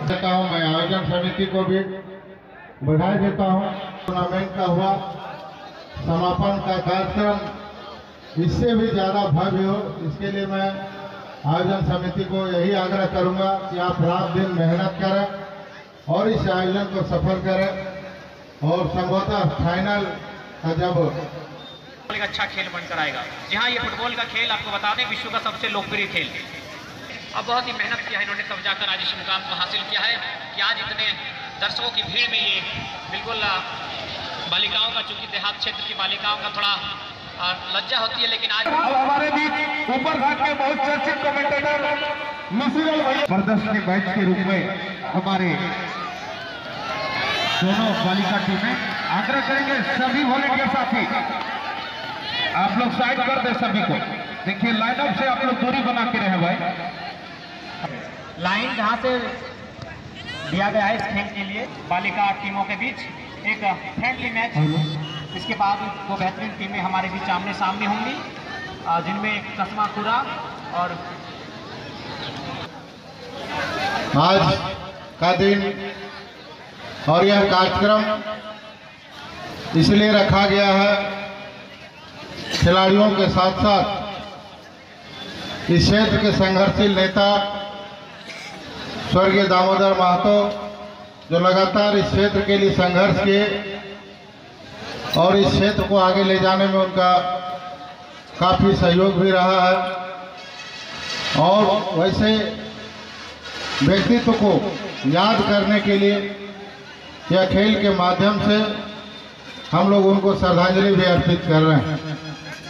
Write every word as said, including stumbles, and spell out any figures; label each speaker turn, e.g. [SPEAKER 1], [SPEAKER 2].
[SPEAKER 1] देता हूँ। मैं आयोजन समिति को भी बधाई देता हूँ। टूर्नामेंट का हुआ समापन का कार्यक्रम इससे भी ज़्यादा भव्य हो, इसके लिए मैं आयोजन समिति को यही आग्रह करूंगा कि आप रात दिन मेहनत करें और इस आयोजन को सफल करें और संभवतः फाइनल का जब
[SPEAKER 2] एक अच्छा खेल बनकर आएगा। जी हाँ, ये फुटबॉल का खेल आपको बता दें विश्व का सबसे लोकप्रिय खेल। अब बहुत ही मेहनत किया है इन्होंने, तब जाकर आज इस मुकाम को हासिल किया है कि आज इतने दर्शकों की भीड़ में ये बिल्कुल बालिकाओं का, चूंकि देहात क्षेत्र की बालिकाओं का थोड़ा लज्जा होती है, लेकिन आज
[SPEAKER 3] अब हमारे बीच ऊपर घाट के बहुत चर्चित कमेंटेटर मिसिरल भैया प्रदर्शनी मैच के रूप में हमारे दोनों बालिका टीमें आग्रह करेंगे सभी वॉलंटियर साथी आप लोग साइड कर दे सभी को। देखिए लाइनअप से आप लोग दूरी बना के रहे भाई।
[SPEAKER 2] लाइन जहाँ से दिया गया है इस खेल के लिए बालिका टीमों के बीच एक फ्रेंडली मैच। इसके बाद वो बेहतरीन टीमें हमारे बीच आमने सामने होंगी, जिनमें कसमा कुरा और
[SPEAKER 1] आज का दिन और यह कार्यक्रम इसलिए रखा गया है खिलाड़ियों के साथ साथ इस क्षेत्र के संघर्षशील नेता स्वर्गीय दामोदर महतो जो लगातार इस क्षेत्र के लिए संघर्ष किए और इस क्षेत्र को आगे ले जाने में उनका काफ़ी सहयोग भी रहा है। और वैसे व्यक्तित्व को याद करने के लिए यह खेल के माध्यम से हम लोग उनको श्रद्धांजलि भी अर्पित कर रहे हैं।